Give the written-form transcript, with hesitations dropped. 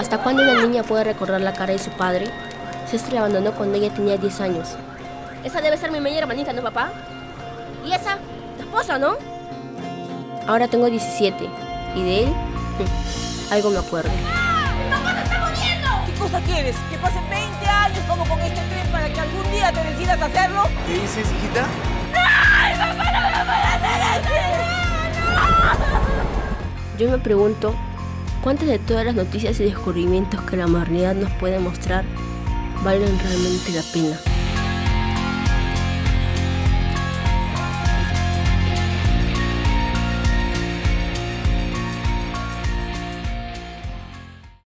¿Hasta cuándo una niña puede recordar la cara de su padre? César la abandonó cuando ella tenía 10 años. Esa debe ser mi media hermanita, ¿no, papá? ¿Y esa? ¿Tu esposa, no? Ahora tengo 17. ¿Y de él? Algo me acuerdo. ¡Mi papá se está muriendo! ¿Qué cosa quieres? ¿Que pasen 20 años como con este tren para que algún día te decidas hacerlo? ¿Qué dices, hijita? ¡Ay, papá, no me puede hacer así! Yo me pregunto, ¿cuántas de todas las noticias y descubrimientos que la modernidad nos puede mostrar valen realmente la pena?